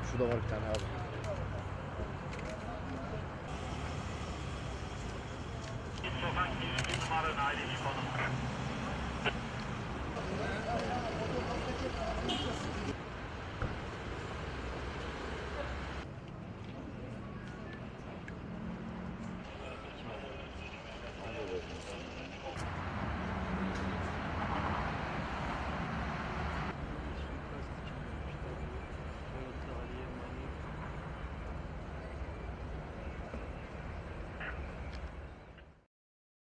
Şurada var bir tane abi. Sokak 101 numara aile iş konum.